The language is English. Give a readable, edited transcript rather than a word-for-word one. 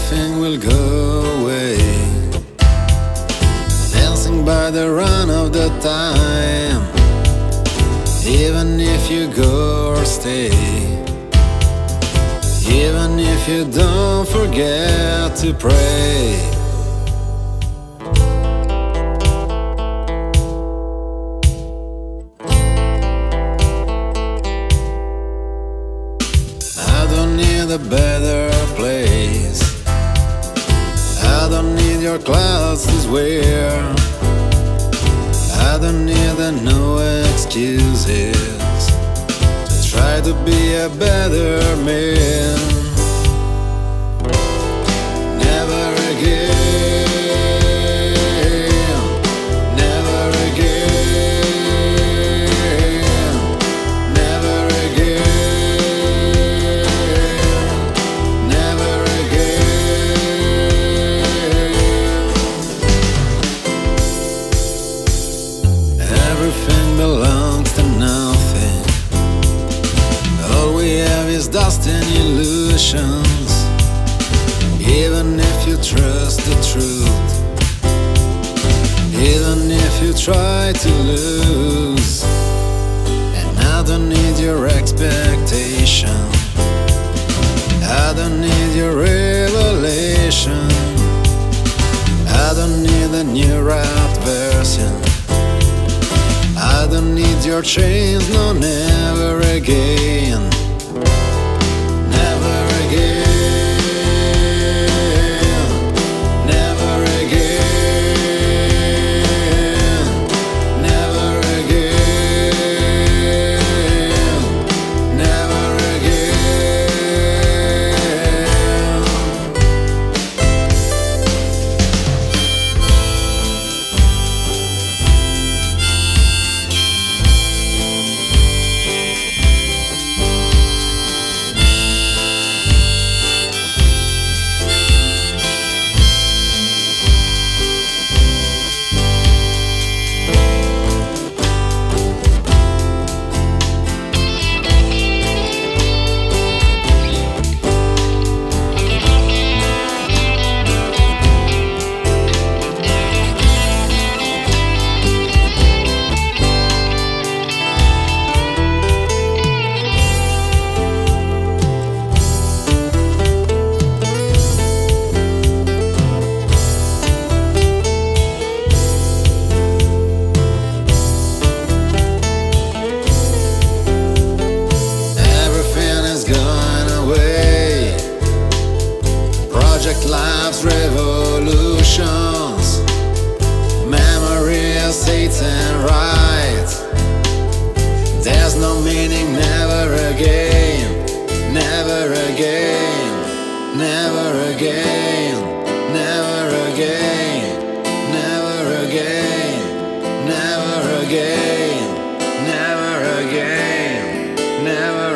everything will go away. Dancing by the run of the time, even if you go or stay, even if you don't forget to pray. I don't need a better place, I don't need your clouds to swear, I don't need no excuses to try to be a better man. Never again, never again, never again, never again. Everything belongs to nothing, all we have is dust and illusions. Even if you trust the truth, even if you try to lose. And I don't need your expectation, I don't need your revelation, I don't need a new rapped version, I don't need your chains, no, never again. Never again. Life's revolutions, memory of Satan right. There's no meaning, never again, never again, never again, never again, never again, never again, never again, never